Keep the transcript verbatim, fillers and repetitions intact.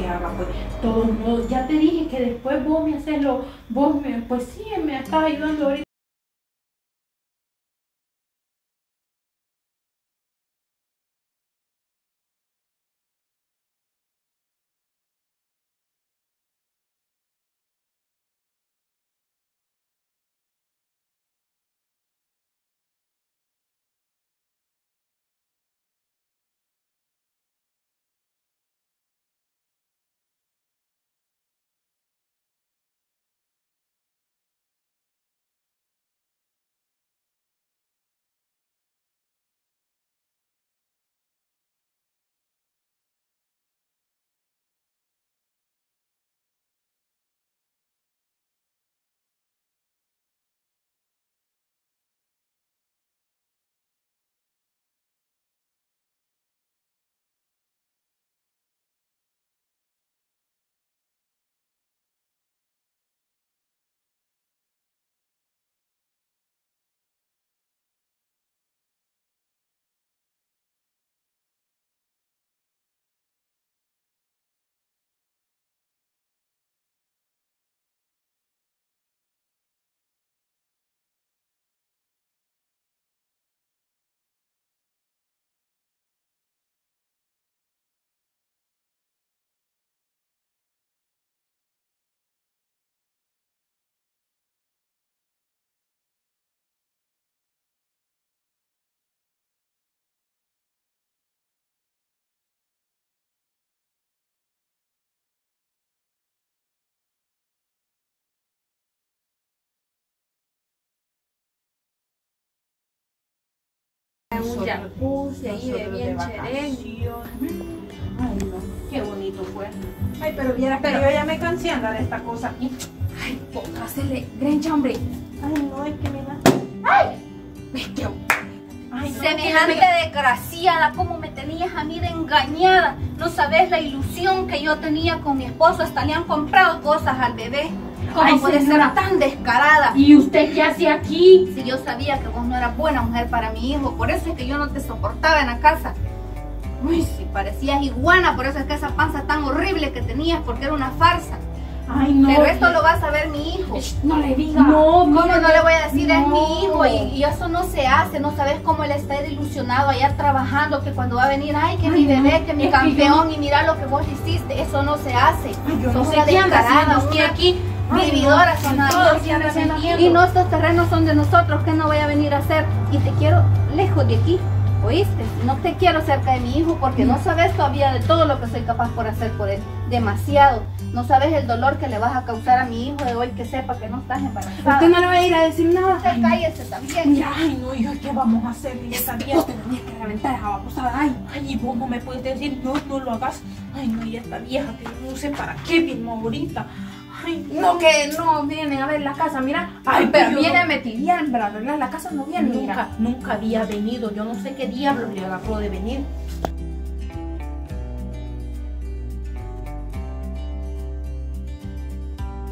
haga, pues. De todos modos, ya te dije que después vos me haces lo, vos me, pues sí, me estás ayudando ahorita. Un jacuzzi ahí de bien chévere. Ay, no, qué bonito fue. Ay, pero vieras Pero- que yo ya me cansé de andar esta cosa aquí. Ay, poca, hacerle grencha, hombre. Ay, no, es que mira. Es que Ay, no, semejante que me- desgraciada, cómo me tenías a mí de engañada. No sabes la ilusión que yo tenía con mi esposo, hasta le han comprado cosas al bebé. ¿Cómo Ay, puede señora. ser tan descarada? ¿Y usted qué hace aquí? Si yo sabía que vos no eras buena mujer para mi hijo, por eso es que yo no te soportaba en la casa. Uy, si parecías iguana, por eso es que esa panza tan horrible que tenías, porque era una farsa. Ay, no. Pero esto lo va a saber mi hijo. No le diga. No, ¿cómo mire, no le voy a decir? Es no. mi hijo y, y eso no se hace. No sabes cómo él está ilusionado allá trabajando, que cuando va a venir, ay, que Ay, mi no, bebé, que mi es que campeón, y mira lo que vos hiciste. Eso no se hace. Ay, yo no Sos sé una qué anda descarada, haciendo usted una aquí. Ay, vividora, no, son no, nada. sí anda haciendo aquí. Y no, estos terrenos son de nosotros. ¿Qué no voy a venir a hacer? Y te quiero lejos de aquí. ¿Oíste? No te quiero cerca de mi hijo porque no sabes todavía de todo lo que soy capaz por hacer por él. Demasiado. No sabes el dolor que le vas a causar a mi hijo de hoy que sepa que no estás embarazada. Usted no le va a ir a decir nada. Usted cállese también. Ya, ay, no, hija, ¿qué vamos a hacer? Ya sabía. Vos te tenías que reventar esa babosada. Ay, Ay, y vos no me puedes decir, no, no lo hagas. Ay, no, y esta vieja que no sé para qué vino ahorita. Ay, no, que no vienen a ver la casa, mira. Ay, Ay, pero pero viene no- a metiviar, pero arreglar la casa no viene, nunca, mira. nunca había venido. Yo no sé qué diablos le agarró de venir.